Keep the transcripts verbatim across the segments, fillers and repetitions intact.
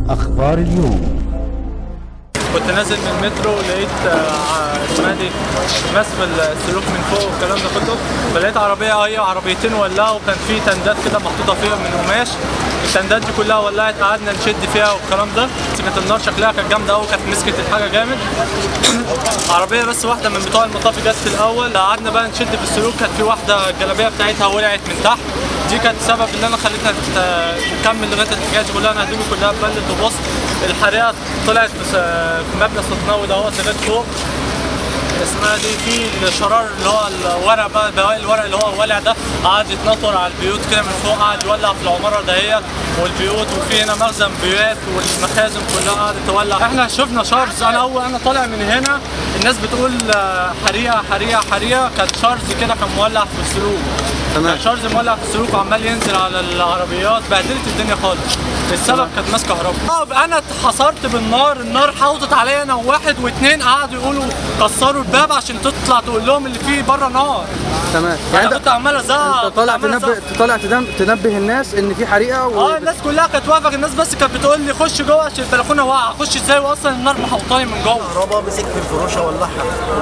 أخبار اليوم. كنت نازل من المترو لقيت اسمها دي مسف السلوك من فوق والكلام ده كله، فلقيت عربيه هي عربيتين ولعوا، وكان في تندات كده محطوطه فيها من قماش، التندات دي كلها ولعت، قعدنا نشد فيها والكلام ده. كانت النار شكلها كانت جامده قوي، كانت مسكت الحاجه جامد. عربيه بس واحده من بتوع المطافي جت في الاول، قعدنا بقى نشد في السلوك، كانت في واحده الجلابيه بتاعتها ولعت من تحت، دي كانت السبب اللي انا خليتها تكمل لغايه الحكايه دي كلها. انا هدومي كلها اتبلت وبص الحريقه طلعت في مبنى السطناوي دوت لغايه فوق. اسمها دي في الشرار اللي هو الورق بقى، بواقي الورق اللي هو ولع ده قعد يتنطر على البيوت كده من فوق، قعد يولع في العماره دهيت والبيوت، وفي هنا مخزن بيوت والمخازن كلها قعدت تولع. احنا شفنا شارز، انا اول انا طالع من هنا الناس بتقول حريقه حريقه حريقه، كانت شارز كده كان مولع في السلوك. كان شارز مولع في السلوك وعمال ينزل على العربيات، بهدلت الدنيا خالص. السبب كانت ماسكه كهرباء. انا اتحصرت بالنار، النار حوطت عليا انا وواحد واثنين، قعدوا يقولوا كسروا الباب عشان تطلع تقول لهم اللي فيه بره نار. تمام. يعني انا كنت عمال ازعق، انت طالع تنبه طالع تنبه الناس ان في حريقه و... اه الناس كلها كانت واقفه، الناس بس كانت بتقول لي خش جوه عشان البلكونه واقعه، اخش ازاي واصلا النار محوطاني من جوه. كهرباء مسك في الفروشه ولعها،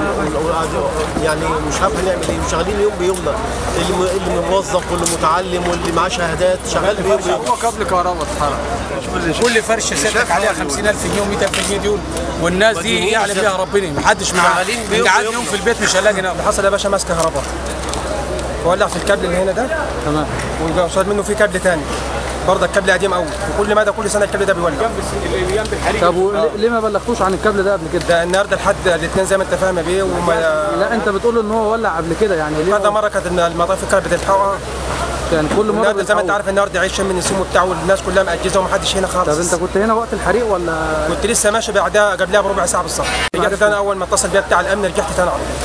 يعني مش عارف هنعمل ايه، وشغالين يوم بيومنا، اللي اللي موظف واللي متعلم واللي معاه شهادات شغال بيوم بيوم. هو كابل كهرباء اتحرق، كل فرشه سيادتك عليها خمسين ألف جنيه ومئة ألف جنيه دول، والناس دي يعلم بيها ربنا، محدش معاه. قاعد يوم في البيت مش هلاقي نار. اللي حصل يا باشا ماسك كهرباء ولع في الكابل اللي هنا ده. تمام. وصار منه في كابل ثاني برضه، الكابل قديم قوي، وكل مدى كل سنه الكابل ده بيولع. جنب الحريق. طب وليه ما بلغتوش عن الكابل ده قبل كده؟ ده النهارده لحد الاثنين زي ما انت فاهم بيه. وما لا انت بتقول ان هو ولع قبل كده، يعني ليه؟ كذا مره كانت المطافي كانت بتلحقها، يعني كل مره النهارده زي ما انت عارف النهارده عيش من السم بتاعه، والناس كلها مأجزه ومحدش هنا خالص. طب انت كنت هنا وقت الحريق ولا؟ كنت لسه ماشي بعدها قبلها بربع ساعه بالظبط. رجعت انا اول ما اتصل بيا بتاع الامن، رجعت تاني على طول.